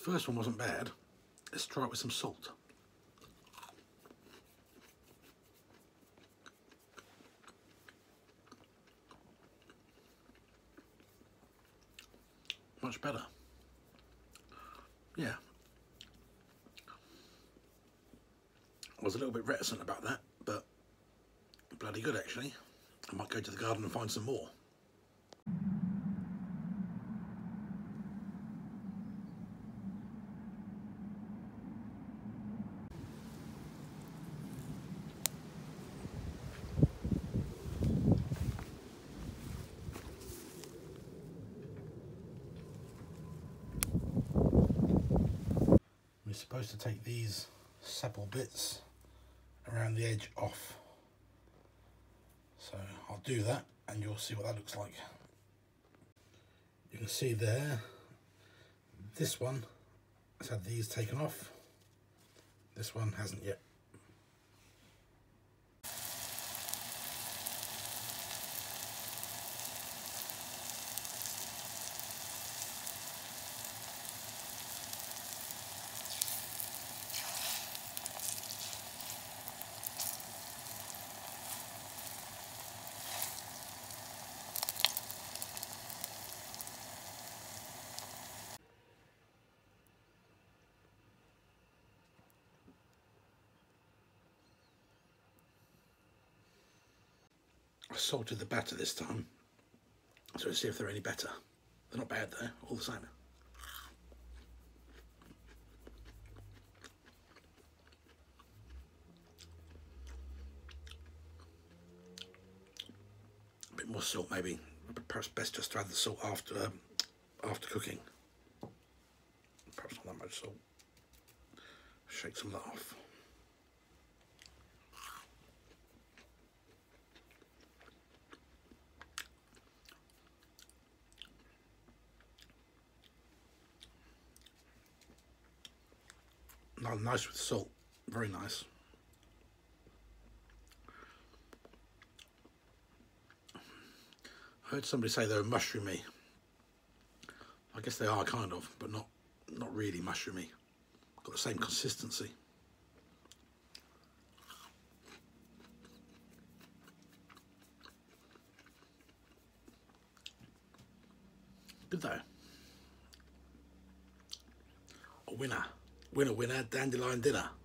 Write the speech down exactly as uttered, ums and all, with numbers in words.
First one wasn't bad. Let's try it with some salt. Much better. Yeah. I was a little bit reticent about that, but bloody good actually. I might go to the garden and find some more. We're supposed to take these sepal bits around the edge off. So I'll do that and you'll see what that looks like. You can see there, this one has had these taken off. This one hasn't yet. I salted the batter this time, so let's see if they're any better. They're not bad though, all the same. A bit more salt maybe, but perhaps best just to add the salt after um, after cooking. Perhaps not that much salt. Shake some of that off. Nice with salt, very nice. I heard somebody say they were mushroomy. I guess they are kind of, but not not really mushroomy. Got the same consistency. Good though. A winner. Winner, winner, dandelion dinner.